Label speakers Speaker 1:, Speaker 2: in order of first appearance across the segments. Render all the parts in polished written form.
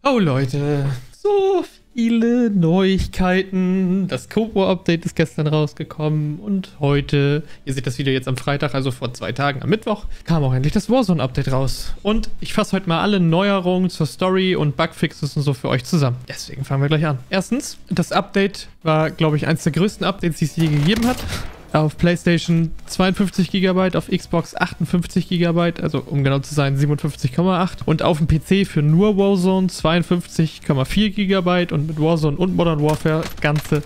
Speaker 1: Oh Leute, so viele Neuigkeiten. Das Cold War Update ist gestern rausgekommen und heute, ihr seht das Video jetzt am Freitag, also vor 2 Tagen am Mittwoch, kam auch endlich das Warzone Update raus. Und ich fasse heute mal alle Neuerungen zur Story und Bugfixes und so für euch zusammen. Deswegen fangen wir gleich an. Erstens, das Update war, glaube ich, eines der größten Updates, die es je gegeben hat. Auf PlayStation 52 GB, auf Xbox 58 GB, also um genau zu sein 57,8 und auf dem PC für nur Warzone 52,4 GB und mit Warzone und Modern Warfare ganze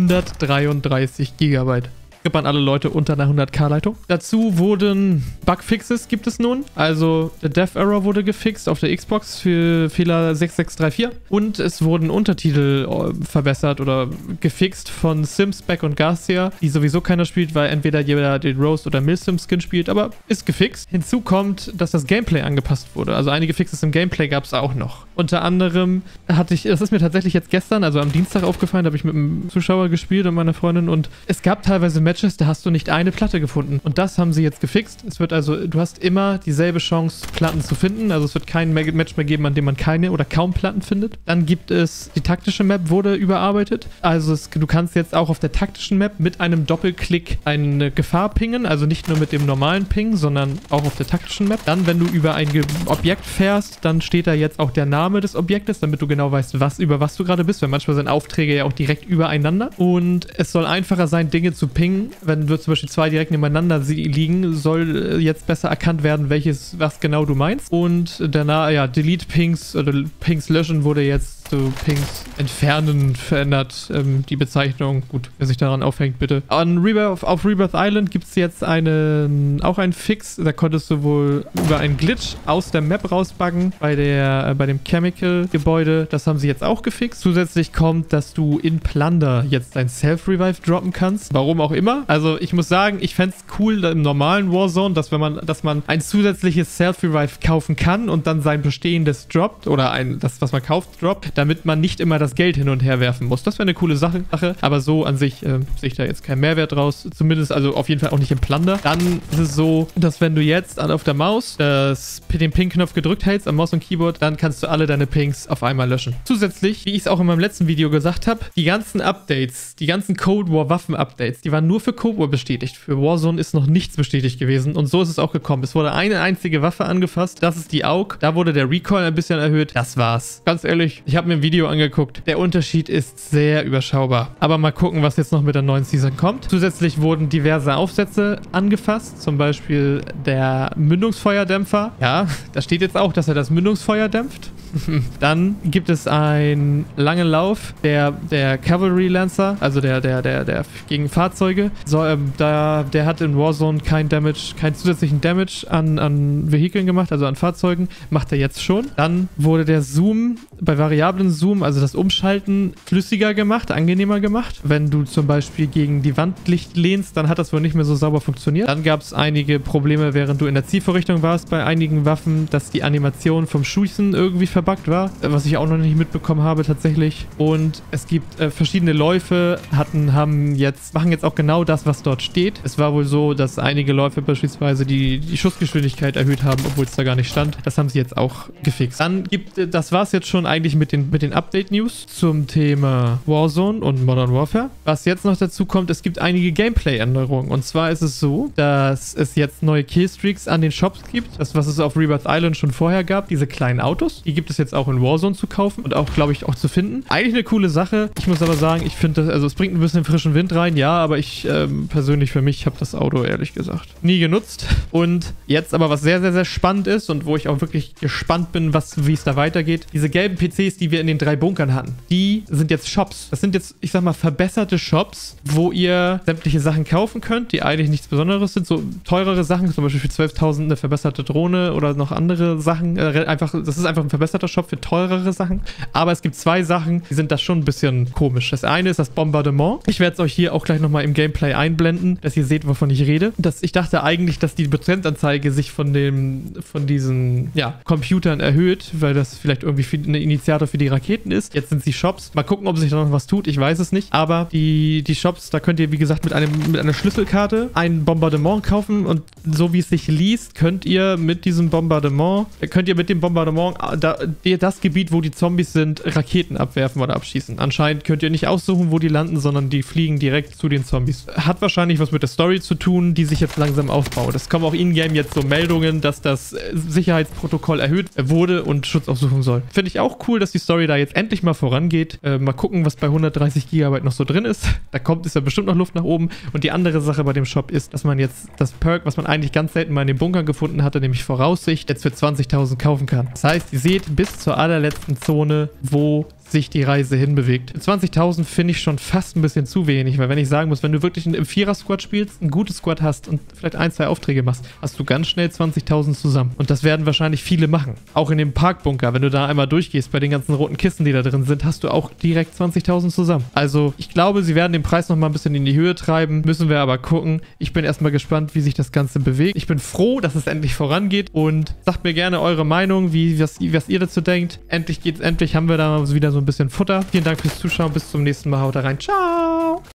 Speaker 1: 133 GB. Gibt an alle Leute unter einer 100k Leitung. Dazu wurden Bugfixes gibt es nun. Also der Death Error wurde gefixt auf der Xbox für Fehler 6634 und es wurden Untertitel verbessert oder gefixt von Sims, Beck und Garcia, die sowieso keiner spielt, weil entweder jeder den Roast oder Milsim Skin spielt, aber ist gefixt. Hinzu kommt, dass das Gameplay angepasst wurde. Also einige Fixes im Gameplay gab es auch noch. Unter anderem das ist mir tatsächlich jetzt gestern, also am Dienstag aufgefallen, da habe ich mit einem Zuschauer gespielt und meiner Freundin und es gab teilweise Matches, da hast du nicht eine Platte gefunden. Und das haben sie jetzt gefixt. Es wird also, du hast immer dieselbe Chance, Platten zu finden. Also es wird kein Match mehr geben, an dem man keine oder kaum Platten findet. Dann gibt es, die taktische Map wurde überarbeitet. Also du kannst jetzt auch auf der taktischen Map mit einem Doppelklick eine Gefahr pingen. Also nicht nur mit dem normalen Ping, sondern auch auf der taktischen Map. Dann, wenn du über ein Objekt fährst, dann steht da jetzt auch der Name des Objektes, damit du genau weißt, über was du gerade bist. Weil manchmal sind Aufträge ja auch direkt übereinander. Und es soll einfacher sein, Dinge zu pingen. Wenn zum Beispiel 2 direkt nebeneinander liegen, soll jetzt besser erkannt werden, was genau du meinst. Und danach, ja, Delete Pings oder Pings löschen wurde jetzt zu Pings entfernen verändert. Die Bezeichnung, gut, wer sich daran aufhängt, bitte. Auf Rebirth Island gibt es jetzt auch einen Fix. Da konntest du wohl über einen Glitch aus der Map rausbuggen bei dem Chemical-Gebäude. Das haben sie jetzt auch gefixt. Zusätzlich kommt, dass du in Plunder jetzt ein Self-Revive droppen kannst. Warum auch immer. Also ich muss sagen, ich fände es cool im normalen Warzone, dass man ein zusätzliches Self-Revive kaufen kann und dann sein bestehendes droppt oder das, was man kauft, droppt, damit man nicht immer das Geld hin und her werfen muss. Das wäre eine coole Sache. Aber so an sich sehe ich da jetzt keinen Mehrwert raus. Zumindest also auf jeden Fall auch nicht im Plunder. Dann ist es so, dass wenn du jetzt auf der Maus den Ping-Knopf gedrückt hältst, am Maus und Keyboard, dann kannst du alle deine Pings auf einmal löschen. Zusätzlich, wie ich es auch in meinem letzten Video gesagt habe, die ganzen Updates, die ganzen Cold War Waffen-Updates, die waren nur für Cold War bestätigt. Für Warzone ist noch nichts bestätigt gewesen und so ist es auch gekommen. Es wurde eine einzige Waffe angefasst, das ist die AUG. Da wurde der Recoil ein bisschen erhöht. Das war's. Ganz ehrlich, ich habe mir ein Video angeguckt. Der Unterschied ist sehr überschaubar. Aber mal gucken, was jetzt noch mit der neuen Season kommt. Zusätzlich wurden diverse Aufsätze angefasst, zum Beispiel der Mündungsfeuerdämpfer. Ja, da steht jetzt auch, dass er das Mündungsfeuer dämpft. Dann gibt es einen langen Lauf, der Cavalry Lancer, also der gegen Fahrzeuge. Der hat in Warzone keinen zusätzlichen Damage an Vehikeln gemacht, also an Fahrzeugen. Macht er jetzt schon. Dann wurde der Zoom, bei variablen Zoom, also das Umschalten, flüssiger gemacht, angenehmer gemacht. Wenn du zum Beispiel gegen die Wand lehnst, dann hat das wohl nicht mehr so sauber funktioniert. Dann gab es einige Probleme, während du in der Zielvorrichtung warst bei einigen Waffen, dass die Animation vom Schießen irgendwie verbuggt war, was ich auch noch nicht mitbekommen habe tatsächlich. Und es gibt verschiedene Läufe, machen jetzt auch genau das, was dort steht. Es war wohl so, dass einige Läufe beispielsweise die Schussgeschwindigkeit erhöht haben, obwohl es da gar nicht stand. Das haben sie jetzt auch gefixt. Dann das war es jetzt schon eigentlich mit den Update-News zum Thema Warzone und Modern Warfare. Was jetzt noch dazu kommt, es gibt einige Gameplay-Änderungen. Und zwar ist es so, dass es jetzt neue Killstreaks an den Shops gibt. Das, was es auf Rebirth Island schon vorher gab, diese kleinen Autos. Die gibt es jetzt auch in Warzone zu kaufen und auch, glaube ich, auch zu finden. Eigentlich eine coole Sache. Ich muss aber sagen, ich finde das, also es bringt ein bisschen frischen Wind rein, ja, aber ich persönlich für mich habe das Auto ehrlich gesagt nie genutzt. Und jetzt aber, was sehr, sehr, sehr spannend ist und wo ich auch wirklich gespannt bin, wie es da weitergeht, diese gelben PCs, die wir in den 3 Bunkern hatten, die sind jetzt Shops. Das sind jetzt, ich sag mal, verbesserte Shops, wo ihr sämtliche Sachen kaufen könnt, die eigentlich nichts Besonderes sind. So teurere Sachen, zum Beispiel für 12.000 eine verbesserte Drohne oder noch andere Sachen. Das ist einfach ein verbesserter Shop für teurere Sachen. Aber es gibt 2 Sachen, die sind da schon ein bisschen komisch. Das eine ist das Bombardement. Ich werde es euch hier auch gleich nochmal im Gameplay einblenden, dass ihr seht, wovon ich rede. Ich dachte eigentlich, dass die Prozentanzeige sich von diesen Computern erhöht, weil das vielleicht irgendwie ein Initiator für die Raketen ist. Jetzt sind sie Shops. Mal gucken, ob sich da noch was tut. Ich weiß es nicht. Aber die Shops, da könnt ihr, wie gesagt, mit einer Schlüsselkarte ein Bombardement kaufen. Und so wie es sich liest, könnt ihr mit dem Bombardement, das Gebiet, wo die Zombies sind, Raketen abwerfen oder abschießen. Anscheinend könnt ihr nicht aussuchen, wo die landen, sondern die fliegen direkt zu den Zombies. Hat wahrscheinlich was mit der Story zu tun, die sich jetzt langsam aufbaut. Es kommen auch in-game jetzt so Meldungen, dass das Sicherheitsprotokoll erhöht wurde und Schutz aufsuchen soll. Finde ich auch cool, dass die Story da jetzt endlich mal vorangeht. Mal gucken, was bei 130 GB noch so drin ist. Da ist ja bestimmt noch Luft nach oben. Und die andere Sache bei dem Shop ist, dass man jetzt das Perk, was man eigentlich ganz selten mal in den Bunkern gefunden hatte, nämlich Voraussicht, jetzt für 20.000 kaufen kann. Das heißt, ihr seht bis zur allerletzten Zone, wo sich die Reise hinbewegt. 20.000 finde ich schon fast ein bisschen zu wenig, weil wenn ich sagen muss, wenn du wirklich im Vierer-Squad spielst, ein gutes Squad hast und vielleicht 1, 2 Aufträge machst, hast du ganz schnell 20.000 zusammen. Und das werden wahrscheinlich viele machen. Auch in dem Parkbunker, wenn du da einmal durchgehst, bei den ganzen roten Kisten, die da drin sind, hast du auch direkt 20.000 zusammen. Also ich glaube, sie werden den Preis noch mal ein bisschen in die Höhe treiben, müssen wir aber gucken. Ich bin erstmal gespannt, wie sich das Ganze bewegt. Ich bin froh, dass es endlich vorangeht und sagt mir gerne eure Meinung, was ihr dazu denkt. Endlich haben wir da wieder so ein bisschen Futter. Vielen Dank fürs Zuschauen. Bis zum nächsten Mal. Haut rein. Ciao.